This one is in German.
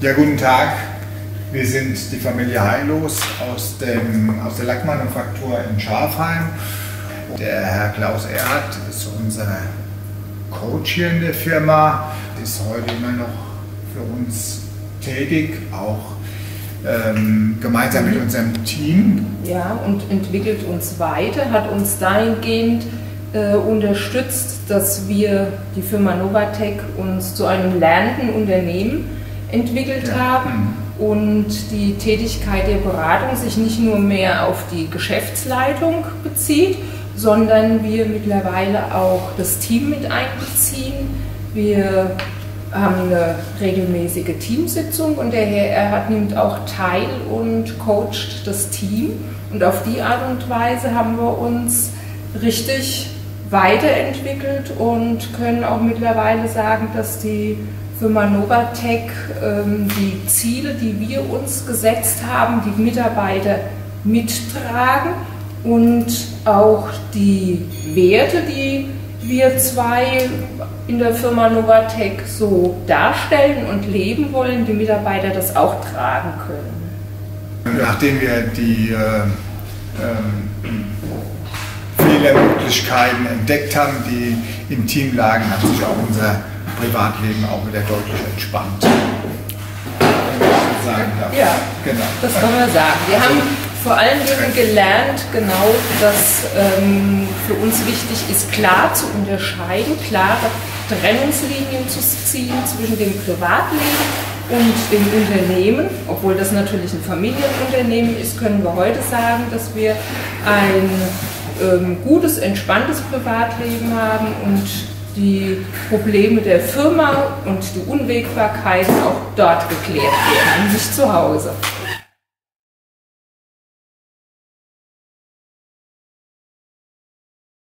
Ja, guten Tag. Wir sind die Familie Heillos aus der Lackmanufaktur in Schafheim. Der Herr Klaus Erhardt ist unser Coach hier in der Firma, ist heute immer noch für uns tätig, auch gemeinsam mit unserem Team. Ja, und entwickelt uns weiter, hat uns dahingehend unterstützt, dass wir die Firma Novatec uns zu einem lernenden Unternehmen entwickelt haben und die Tätigkeit der Beratung sich nicht nur mehr auf die Geschäftsleitung bezieht, sondern wir mittlerweile auch das Team mit einbeziehen. Wir haben eine regelmäßige Teamsitzung und der Herr Erhardt nimmt auch teil und coacht das Team. Und auf die Art und Weise haben wir uns richtig weiterentwickelt und können auch mittlerweile sagen, dass die Firma Novatec die Ziele, die wir uns gesetzt haben, die Mitarbeiter mittragen und auch die Werte, die wir zwei in der Firma Novatec so darstellen und leben wollen, die Mitarbeiter das auch tragen können. Nachdem wir die Fehlermöglichkeiten entdeckt haben, die im Team lagen, hat sich auch unser Privatleben auch wieder deutlich entspannt. Ja, genau. Das kann man sagen. Wir haben vor allen Dingen gelernt, genau, dass für uns wichtig ist, klar zu unterscheiden, klare Trennungslinien zu ziehen zwischen dem Privatleben und dem Unternehmen. Obwohl das natürlich ein Familienunternehmen ist, können wir heute sagen, dass wir ein gutes, entspanntes Privatleben haben und die Probleme der Firma und die Unwägbarkeiten auch dort geklärt werden, nicht zu Hause.